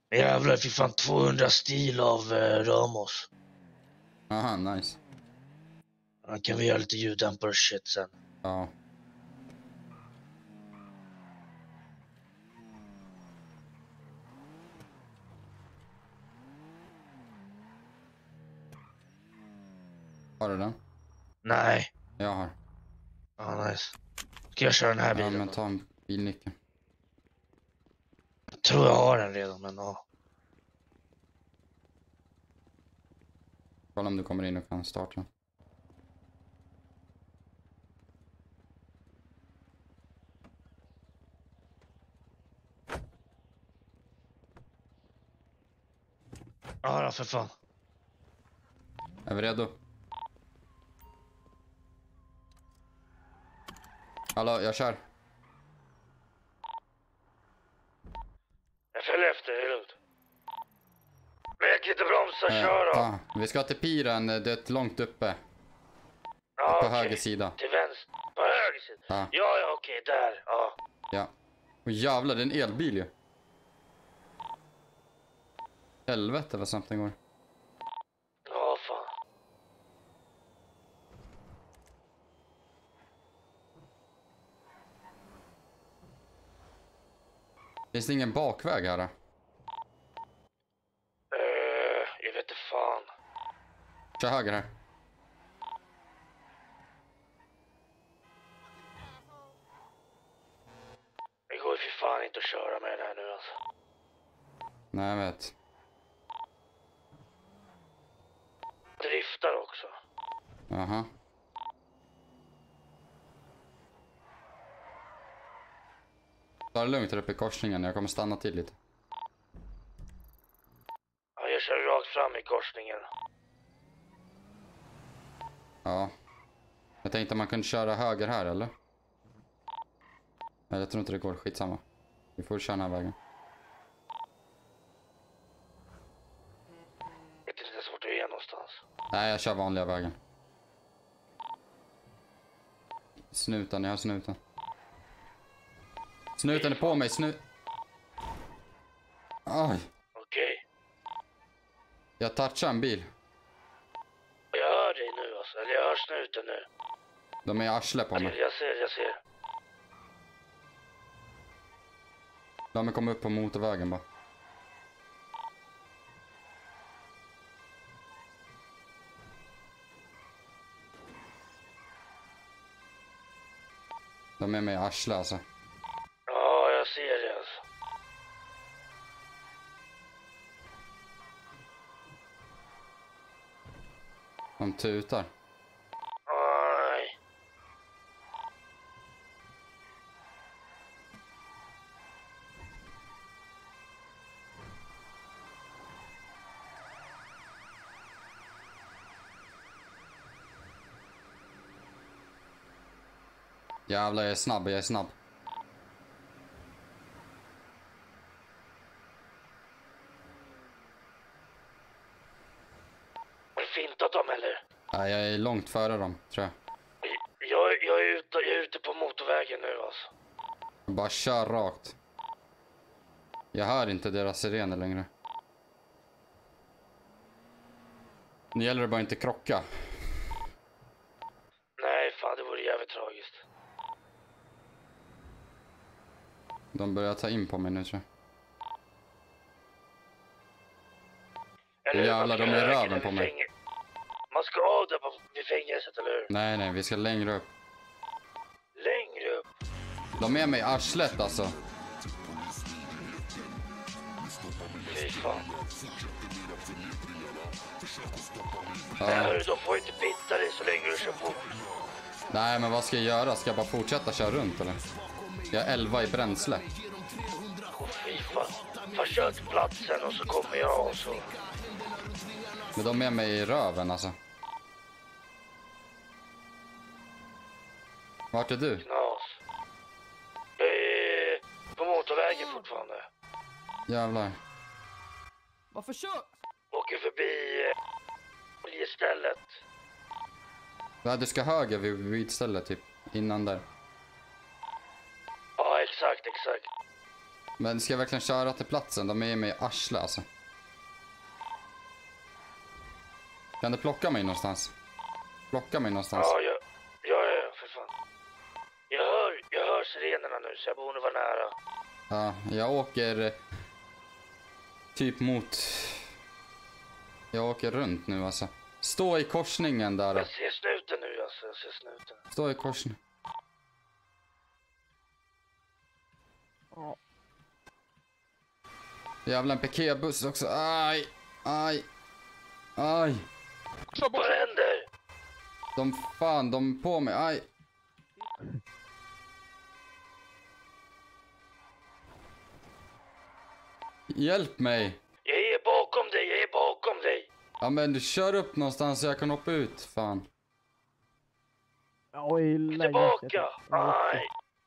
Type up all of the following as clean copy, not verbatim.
Jävlar, fick fan 200 stil av Ramos. Aha, nice. Han kan vi göra lite ljuddämpare och shit sen. Ja. Har du den? Nej. Jag har. Ja, nice. Ska jag köra den här bilen? Ja, men Då? ta en bilnyckel. Jag tror jag har den redan, men ja. Kolla om du kommer in och kan starta. Ja då, för fan. Är vi redo? Hallå, jag kör. Jag följer efter, det är lugnt. Men jag kan inte bromsa, kör då. Ja, vi ska till piren, det är ett långt uppe. Ja, På okej. höger sida. Till vänster. På höger sida? Ja. Ja, okej, där. Ja. Ja. Och jävlar, det är en elbil ju. Helvete vad snabbt den går. Ja, fan. Finns det ingen bakväg här då? Jag vet inte fan. Kör höger här. Det går ju för fan inte att köra med den här nu alltså. Nej, jag vet. Driftar också. Jaha. Ta det lugnt här uppe i korsningen, jag kommer stanna till lite. Ja, jag kör rakt fram i korsningen. Ja. Jag tänkte man kunde köra höger här, eller? Nej, jag tror inte det går, skitsamma. Vi får köra den här vägen. Jag vet inte ens vart du är någonstans. Nej, jag kör vanliga vägen. Snuten, jag har snuten. Snuten är på mig, Oj, Okej. jag touchar en bil. Jag hör dig nu alltså. Eller jag hör snuten nu. De är i arslet på mig. Jag ser. Låt mig komma upp på motorvägen bara. De är med i arslet alltså. Ja, jag ser det alltså. De tutar. Nej. Jävlar, jag är snabb. Har du fintat dem eller? Nej, jag är långt före dem, tror jag. Jag är ute på motorvägen nu alltså. Jag bara kör rakt. Jag hör inte deras sirener längre. Nu gäller det bara inte krocka. Nej, fan det vore jävligt tragiskt. De börjar ta in på mig nu, tror jag. Eller hur? Jävlar, de är i röven på mig. Man ska av där vid fängelset, eller hur? Nej, vi ska längre upp. Längre upp? De är med i arslet alltså. Fy fan. Ja. Nej, hörru, de får inte bitta dig så länge du kör på. Nej, men vad ska jag göra? Ska jag bara fortsätta köra runt eller? Jag är 11 i bränsle. Fy fan. Först kör till platsen och så kommer jag och så. Men de är med i röven alltså. Vart är du? Knas. Jag är på motorvägen fortfarande. Jävlar. Varför kör? Åker förbi oljestället. Ja, du ska höger vid stället typ. Innan där. Ja, exakt. Men ska jag verkligen köra till platsen? De är med i arsle alltså. Kan du plocka mig någonstans? Plocka mig någonstans. Ja, för fan. Jag hör sirenerna nu så jag borde vara nära. Ja, jag åker typ mot... Jag åker runt nu alltså. Stå i korsningen där. Jag ser snuten nu alltså, jag ser snuten. Stå i korsningen. Ja. Jävla en piketbuss också. Aj. Kör Vad bort. händer? De på mig. Aj. Hjälp mig. Jag är bakom dig. Ja men du kör upp någonstans så jag kan hoppa ut. Fan. Tillbaka! Aj!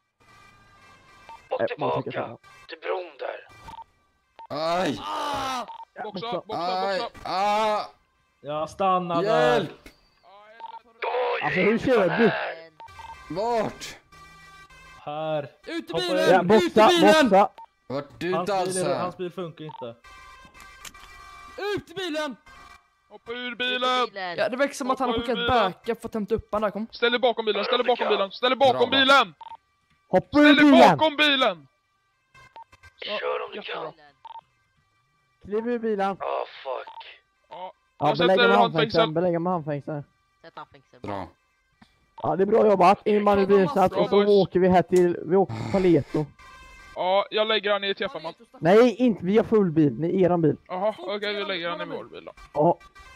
Och tillbaka till bron där. Aj. Boxa. Aj. Jag stannar Hjälp. Oj, Alltså, hur kör du? Vart? Här. Ut i Hoppa bilen! ja, Ut i boxa, bilen! boxa. Vart du inte alls här? Hans bil funkar inte. Ut i bilen! Hoppa ur bilen. Ja, det verkar som att han har skickat backup för att hämta upp han där, kom. Ställ dig bakom bilen. Ställ dig bakom bilen. Ställ dig bakom Bra. bilen. Hoppa ur Ställ dig bilen! bakom bilen. kör om du Jättebra. kan. Kliv ur bilen. Ah, fuck. Ja. Ja, Jag sätter belägga med handfängsel. handfängsel. Belägga med handfängsel. Sätt handfängsel. Bra. Ja, det är bra jobbat. In man i bilsats och så boys. åker vi här till... Vi åker till Paleto. Ja, jag lägger han i T5. Nej, inte. Vi har full bil. Ni är eran bil. Jaha, okej, vi lägger han i vår bil då. Ja.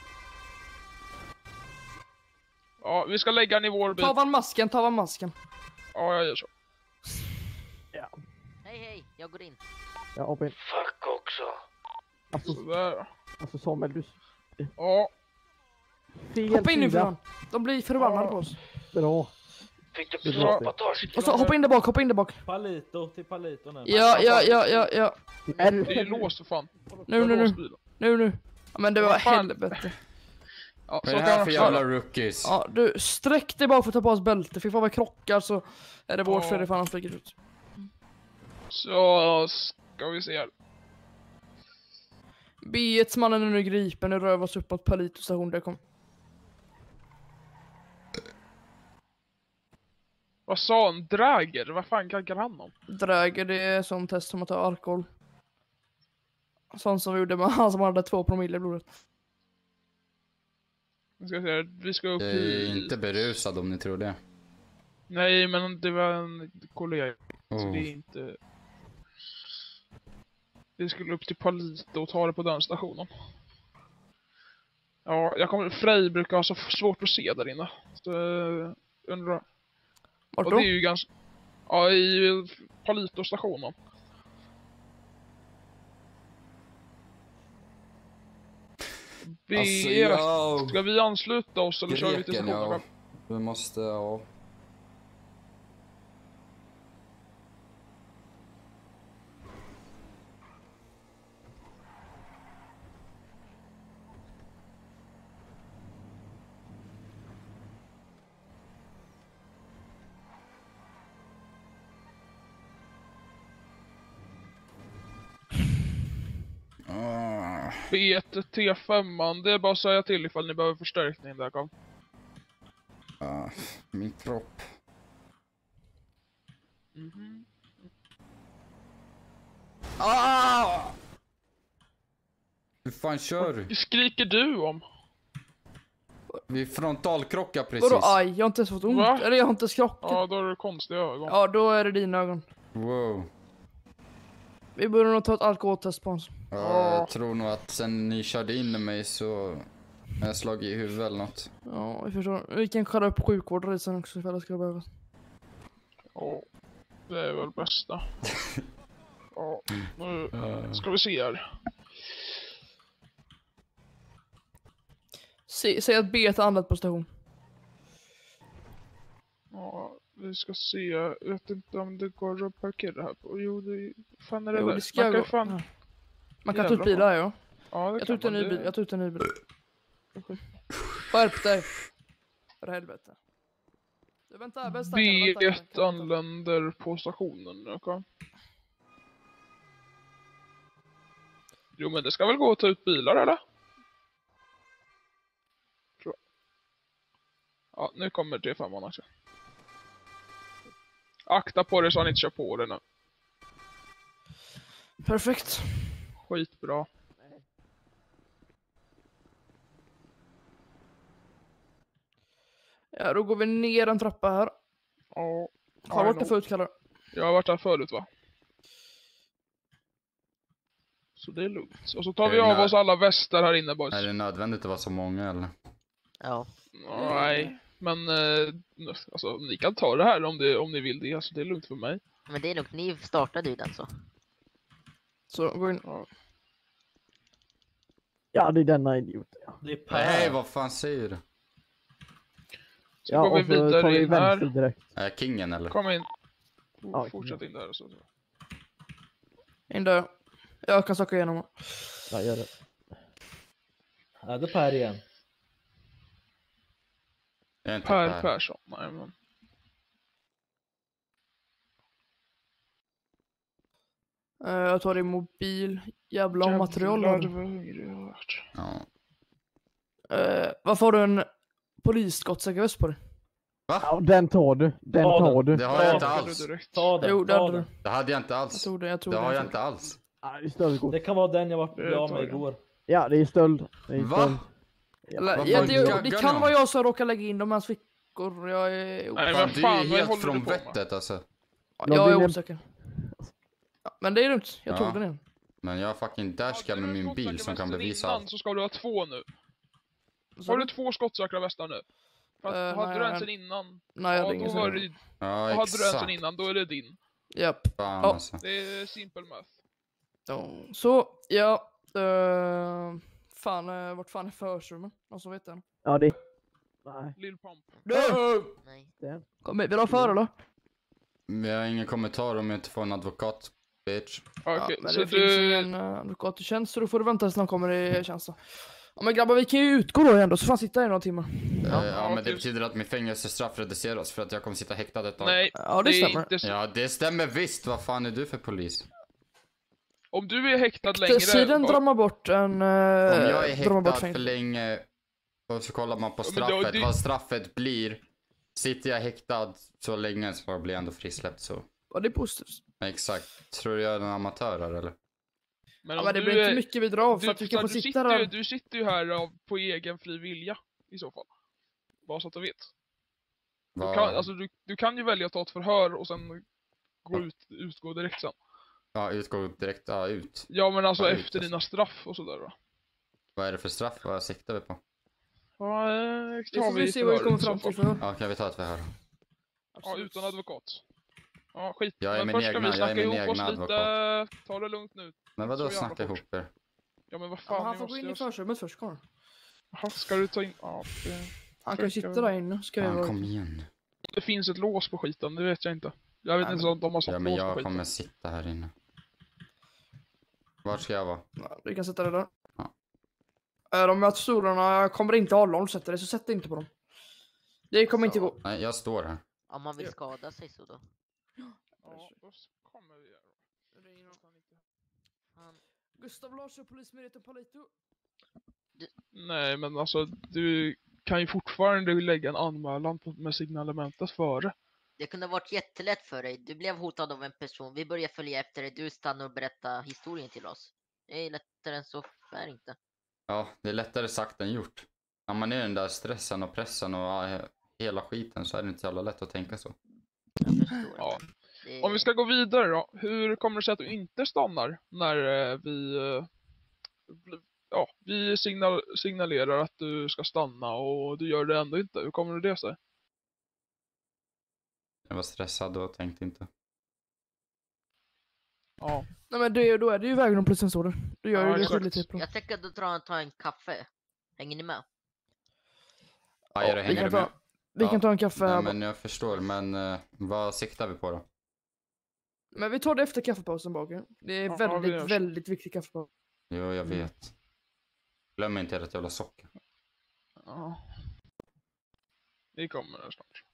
Ja, vi ska lägga han i vår bil. Ta van masken. Ja, jag gör så. Hej, jag går in. Ja, hoppa in. Fuck också. Sådär. Alltså Samuel, du... Ja, Fel Hoppa in nu för sida. fan. De blir förbannade på oss. Bra. Fick Det du är bra. sabotage? Och så hoppa in där bak. Palito till Palito nu. Ja. Men... det är låst för fan. Nu. Jag har låst bilen. Nu. Ja, men det var Vad fan? helvete. Ja, Vad så är det kan här man för köra. jävla rookies? Ja, du sträck dig bara för att ta på oss bälte. För ifall vi krockar så är det vårt fel ifall han flyger ut. Så ska vi se här. B1-mannen är nu gripen. Nu rör vi oss uppåt Palito station. Där kom. Vad sa han? Drager? Vad fan kankar han om? Dräger, det är sånt test som att ta alkohol. Sånt som vi gjorde med han som hade 2 promille i blodet. Vi ska se här. Vi ska upp Jag i... är inte berusad om ni tror det. Nej, men det var en kollega. Så Oh. det är inte... Vi skulle upp till Palito och ta det på den stationen. Ja, Frej brukar ha så svårt att se där inne. Så undrar... Vart Och då? det är ju ganska... Ja, i Palito-stationen. Alltså, jag... Ska vi ansluta oss eller kör vi till Greken, stationen? ja. Vi måste, ja. B1 T5, det är bara att säga till ifall ni behöver förstärkning där, kom. Min kropp. Hur fan kör du? Vad skriker du om? Vi frontalkrockar precis. Vadå aj? Jag har inte ens fått ont. Va? Eller jag har inte ens krockat. Ja, då är det konstiga ögon. Ja, då är det dina ögon. Wow. Vi borde nog ta ett alkoholtest på oss. Ja, jag tror nog att sen ni körde in i mig så har jag slagit i huvudet eller något. Ja, vi förstår. Vi kan kolla upp sjukvård och sen också ifall det ska behövas. Ja, det är väl bästa. Ja, nu ska vi se här. Säg att B är anlat på station. Ja, vi ska se. Jag vet inte om det går att parkera här på. Jo, det fan är det Jo, där. det ska Man kan gå. fan... Ja. Man kan ta ut Jävlar bilar, ja. Ja, det Jag kan tog ut en man. ny bil. Det- Jag tog ut en ny bil. Skärp dig. För helvete. Du, vänta, B1 anländer på stationen nu, kom. Jo, men det ska väl gå att ta ut bilar, eller? Tror jag. Ja, nu kommer T5 också. Akta på det så han inte kör på det nu. Perfekt. Skitbra. Ja, då går vi ner en trappa här. Ja. Har du varit där förut, Kalle? Jag har varit där förut, va? Så det är lugnt. Och så tar vi av oss alla västar här inne, boys. Är det nödvändigt att vara så många eller? Ja. Nej, men alltså, ni kan ta det här om ni vill det. Alltså, det är lugnt för mig. Men det är lugnt, ni startade ju den så. Så gå in. Ja, det är denna idiot. Ja, Det är Nej, Per. vad fan säger du? Så går vi och så tar vidare vi in vänster här. direkt. Är jag kingen eller? Kom in. Ja, Fortsätt in där. Så. In där. Jag kan söka igenom. Ja, gör det. Ja, det är Per igen. Jag är inte Per Persson. Nej, men. Jag tar din mobil. Jävla material Jävlar, har det du. var hungrig jag har varit. Ja. Varför har du en polisskottsäker väst på dig? Ja, den tar du. Den Ta tar du. Det har jag Ja, inte Tar du alls. direkt? Ta den. Jo, det ta hade den. du. Det hade jag inte Jag alls. tror det, jag tror Det har det. jag inte alls. Ja, det är stöldgods. Det kan vara den jag var Det bra tar med jag. igår. Ja, det är stöld. Det är Va? stöld. Eller, Vad ja, fan det gaggar kan ni vara om? jag som råkar lägga in dem i hans fickor. Jag är Nej, Fan, men du fan, är vad helt håller från du på med? vettet alltså. Jag är vill- osäker. Ja, men det är lugnt. Jag Ja. tog den igen. Men jag har fucking dashcam med min bil som kan bevisa allt. Så ska du ha 2 nu. Så- Har du 2 skottsäkra västar nu? För att, hade nej, du en nej. sen innan? Nej, jag Ja, hade ingen då var sån. det, Ja, hade du en sen exakt. innan, då är det din. Japp. Fan Ja. alltså. Det är simple math. Ja. Så, ja. Fan, vart fan är försrummen? Någon som vet det? Ja, det... Nej. Lil Pump. Nej. Kom hit, vill du ha för eller? Men jag har ingen kommentar om jag inte får en advokat, bitch. Okej, men så det finns du... ingen advokat i tjänst så då får du vänta tills någon kommer i tjänst då. Ja men grabbar, vi kan ju utgå då igen då, så fan sitta i några timmar. Ja, men det okej. betyder att min fängelsestraff reduceras för att jag kommer sitta häktad ett tag. Nej, Ja, det är stämmer. inte så. Ja, det stämmer visst. Vad fan är du för polis? Om du är häktad längre... Tiden drar man bort en... Om jag är drar man bort häktad för fängelse. länge och så kollar man på Ja, men då- straffet, det- vad straffet blir. Sitter jag häktad så länge så blir jag ändå frisläppt så. Ja, det är positivt. Exakt. Tror du jag är en amatör här, eller? Men Ja, om men det du blir inte är- mycket vi drar av för att vi kan få du sitta sitter ju- där. Du sitter ju här på egen fri vilja, i så fall. Bara så att du vet. Vad- Du kan ju välja att ta ett förhör och sen utgå direkt sen. Ja, utgå direkt, ja, ut. Ja, men alltså Ja, efter ut, alltså. dina straff och sådär då. Vad är det för straff? Vad siktar vi på? Ja, Vi tar får vi vi se vad vi kommer fram till för. Ja, kan vi ta ett förhör? Ja, utan advokat. Ja, skit. Jag är Men min först ska egna- vi jag är snacka min ihop oss egna lite. Ta det lugnt nu. Men vadå Så jävla snacka fort. ihop er? Ja, men vad Ja, fan, han vi får gå in i måste ju... försrummet först, kommer. Jaha, ska du ta in... Ja, Han kan ju sitta där inne, ska vi Fan, vara. kom igen. det finns ett lås på skiten, det vet jag inte. Jag vet Ja, inte om de har satt Ja, men lås på jag skiten. kommer sitta här inne. Vart ska jag vara? Ja, du kan sätta dig där. Ja. De här stolarna kommer inte hålla om du sätter dig, så sätt dig inte på dem. Det kommer inte gå. Nej, jag står här. Om man vill skada sig så då. Ja, då kommer vi här. Fan. Gustav Larsson, Polismyndigheten Palito. Nej, men alltså du kan ju fortfarande lägga en anmälan med signalementet före. Det kunde ha varit jättelätt för dig. Du blev hotad av en person. Vi börjar följa efter dig. Du stannar och berättar historien till oss. Det är lättare än så är inte. Ja, det är lättare sagt än gjort. När man är i den där stressen och pressen och hela skiten så är det inte så jävla lätt att tänka så. Jag förstår. Ja. Det... Om vi ska gå vidare då. Hur kommer det sig att du inte stannar när vi signalerar att du ska stanna och du gör det ändå inte? Hur kommer det sig? Jag var stressad och tänkte inte. Ja. Nej men då är det ju vägen om polisen står där. Du gör Ja, ju det exakt. skyldigt till bra. Jag tänker att du tar en kaffe. Hänger ni med? Ja, är det, Vi hänger kan du med? ta, vi kan ta en kaffe Nej, här. men jag förstår, men vad siktar vi på då? Men vi tar det efter kaffepausen bakom. Det är Ja, vi gör väldigt, så. väldigt viktig kaffepaus. Jo, jag vet. Glöm inte ert jävla socker. Ja. Vi kommer snart.